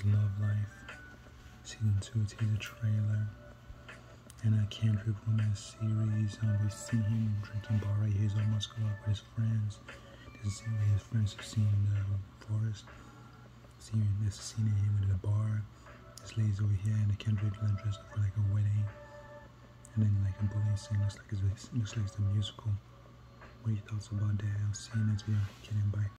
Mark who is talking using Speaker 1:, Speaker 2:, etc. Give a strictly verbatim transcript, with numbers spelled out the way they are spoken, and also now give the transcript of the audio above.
Speaker 1: Love Life season two teaser trailer. And a Kendrick romance series. Um, we see him drinking bar right here. He's almost go up with his friends. This is scene where his friends are seeing the forest. Seeing this scene of him in the bar. This lady's over here, and the Kendrick like dressed up for like a wedding. And then like a bully scene looks like it's looks like it's a musical. What are your thoughts about that? I'll see you next video. Kidding, bye.